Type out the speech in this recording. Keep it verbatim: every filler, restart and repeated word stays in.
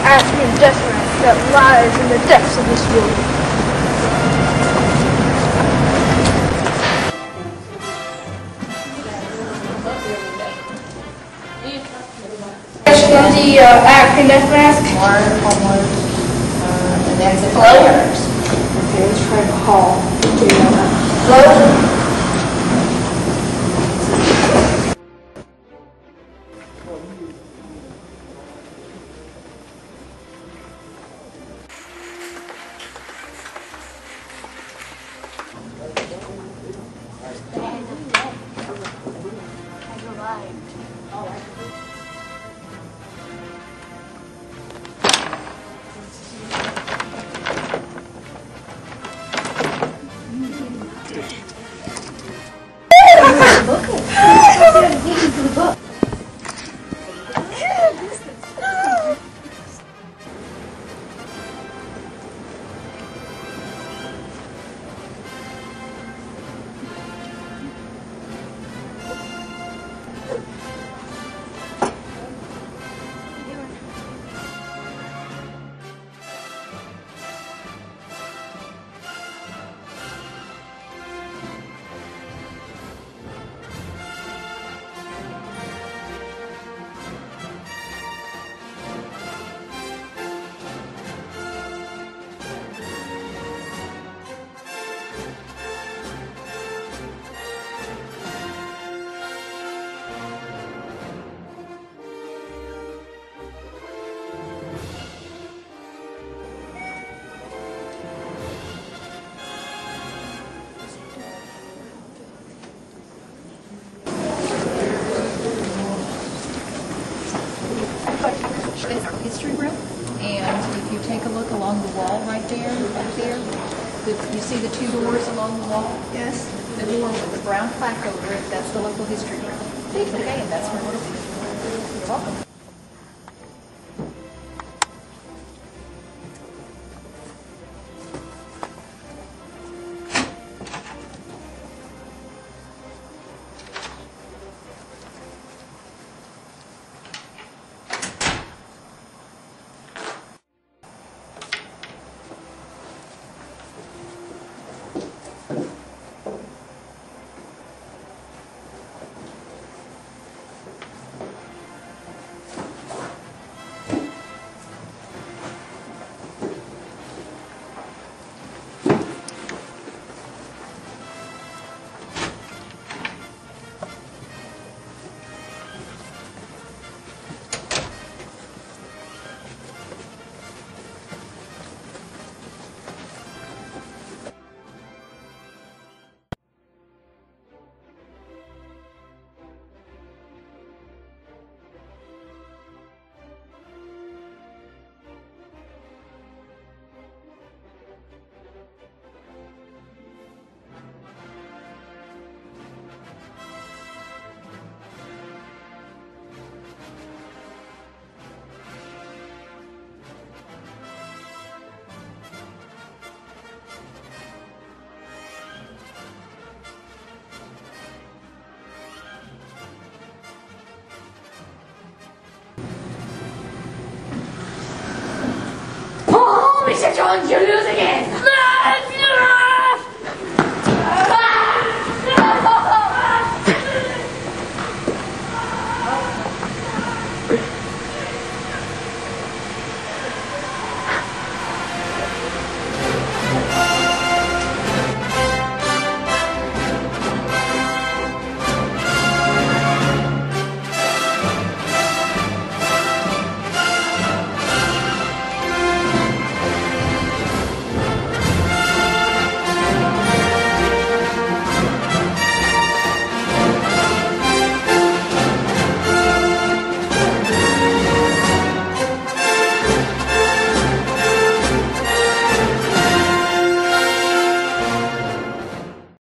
African death mask that lies in the depths of this world. Of the uh, African death mask. One, homeless, uh, and then the players. Okay, let's try to call. Hello? It's our history room, and if you take a look along the wall right there, up there, the, you see the two doors along the wall? Yes. The door with the brown plaque over it, that's the local history room. Okay, and that's where it'll be. You're welcome. Mister Jones, you lose again!